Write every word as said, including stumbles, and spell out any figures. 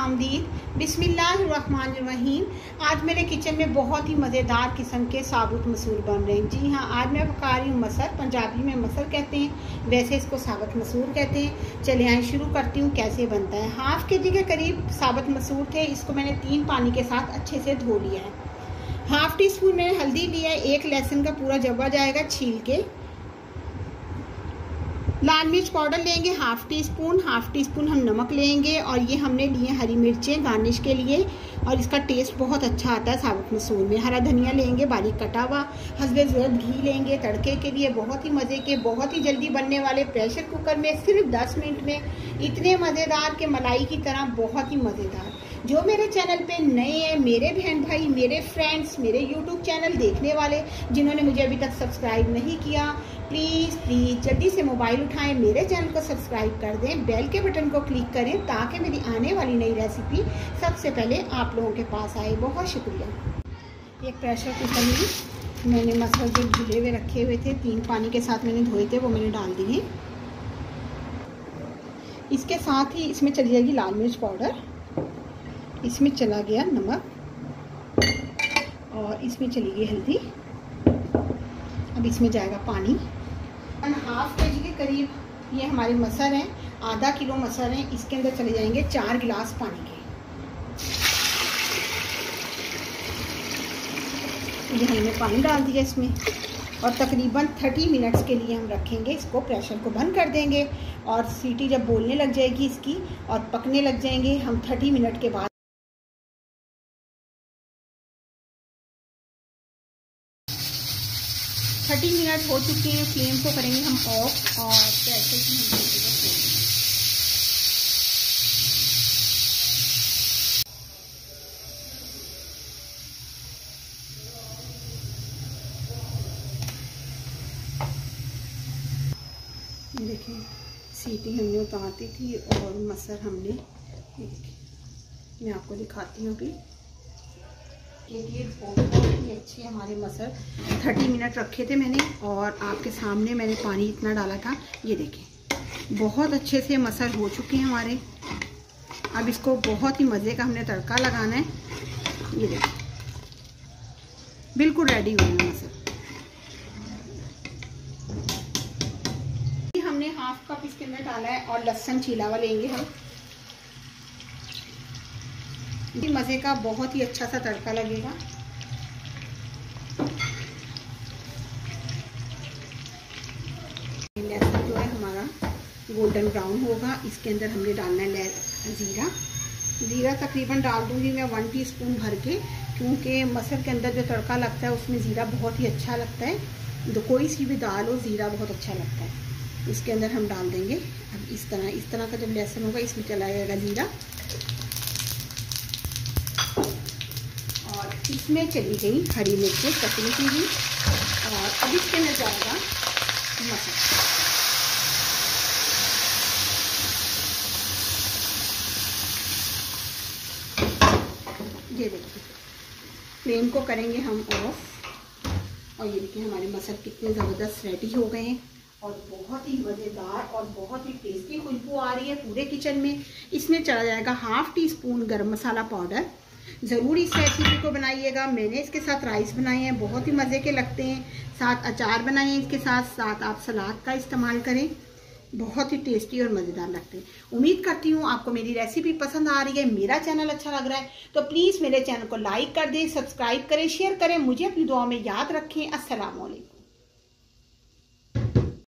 खुशामदीद। बिस्मिल्लाहिर्रहमानिर्रहीम। आज मेरे किचन में बहुत ही मज़ेदार किस्म के साबुत मसूर बन रहे हैं। जी हाँ, आज मैं पका रही हूँ मसर। पंजाबी में मसर कहते हैं, वैसे इसको साबुत मसूर कहते हैं। चलिए आए शुरू करती हूँ कैसे बनता है। हाफ के जी के करीब साबुत मसूर थे, इसको मैंने तीन पानी के साथ अच्छे से धो लिया है। हाफ टी स्पून मैंने हल्दी लिया है, एक लहसुन का पूरा जब्बा जाएगा छील के। लाल मिर्च पाउडर लेंगे half teaspoon, half teaspoon हम नमक लेंगे और ये हमने लिए हरी मिर्चें गार्निश के लिए और इसका टेस्ट बहुत अच्छा आता है साबुत मसूर में। हरा धनिया लेंगे बारीक कटा हुआ, हस्बे ज़रूरत घी लेंगे तड़के के लिए। बहुत ही मज़े के, बहुत ही जल्दी बनने वाले प्रेशर कुकर में सिर्फ दस मिनट में इतने मज़ेदार के मलाई की तरह बहुत ही मज़ेदार। जो मेरे चैनल पे नए हैं, मेरे बहन भाई, मेरे फ्रेंड्स, मेरे यूट्यूब चैनल देखने वाले जिन्होंने मुझे अभी तक सब्सक्राइब नहीं किया, प्लीज़ प्लीज़ जल्दी से मोबाइल उठाएं, मेरे चैनल को सब्सक्राइब कर दें, बेल के बटन को क्लिक करें ताकि मेरी आने वाली नई रेसिपी सबसे पहले आप लोगों के पास आए। बहुत शुक्रिया। एक प्रेशर कुकर में मैंने मसाले जो धुले हुए रखे हुए थे, तीन पानी के साथ मैंने धोए थे, वो मैंने डाल दिए। इसके साथ ही इसमें चली जाएगी लाल मिर्च पाउडर, इसमें चला गया नमक और इसमें चली गई हल्दी। अब इसमें जाएगा पानी। हाफ के जी के करीब ये हमारे मसर हैं, आधा किलो मसर हैं। इसके अंदर चले जाएंगे चार गिलास पानी के। ये हमने पानी डाल दिया इसमें और तकरीबन तीस मिनट्स के लिए हम रखेंगे इसको। प्रेशर को बंद कर देंगे और सीटी जब बोलने लग जाएगी इसकी और पकने लग जाएंगे हम तीस मिनट के बाद तीस मिनट हो चुके हैं। फ्लेम को करेंगे हम ऑफ और प्रेशर की हम देखिए सीटी हमने उतार दी थी और मसर हमने, मैं आपको दिखाती हूँ अभी। ये बहुत ही अच्छे हमारे मसर तीस मिनट रखे थे मैंने और आपके सामने मैंने पानी इतना डाला था। ये देखें बहुत अच्छे से मसर हो चुके हैं हमारे। अब इसको बहुत ही मज़े का हमने तड़का लगाना है। ये देखें बिल्कुल रेडी हो गया मसर। हमने हाफ कप इसके अंदर डाला है और लहसुन छीला हुआ लेंगे हम। मज़े का बहुत ही अच्छा सा तड़का लगेगा। लहसुन जो है हमारा गोल्डन ब्राउन होगा। इसके अंदर हमने डालना है ज़ीरा। ज़ीरा तकरीबन डाल दूंगी मैं वन टीस्पून भर के, क्योंकि मसर के अंदर जो तड़का लगता है उसमें ज़ीरा बहुत ही अच्छा लगता है। तो कोई सी भी दाल हो ज़ीरा बहुत अच्छा लगता है। इसके अंदर हम डाल देंगे। अब इस तरह इस तरह का जब लहसुन होगा इसमें चला जाएगा ज़ीरा और इसमें चली गई हरी मिर्चें कटी हुई और अब इसके अंदर जाएगा मसर। ये देखिए फ्लेम को करेंगे हम ऑफ और ये देखिए हमारे मसर कितने ज़बरदस्त रेडी हो गए हैं और बहुत ही मज़ेदार और बहुत ही टेस्टी खुशबू आ रही है पूरे किचन में। इसमें चला जाएगा हाफ टी स्पून गरम मसाला पाउडर। ज़रूर इस रेसिपी को बनाइएगा। मैंने इसके साथ राइस बनाए हैं, बहुत ही मज़े के लगते हैं। साथ अचार बनाए हैं इसके साथ, साथ आप सलाद का इस्तेमाल करें, बहुत ही टेस्टी और मज़ेदार लगते हैं। उम्मीद करती हूँ आपको मेरी रेसिपी पसंद आ रही है, मेरा चैनल अच्छा लग रहा है तो प्लीज़ मेरे चैनल को लाइक कर दें, सब्सक्राइब करें, शेयर करें, मुझे अपनी दुआ में याद रखें। अस्सलाम वालेकुम।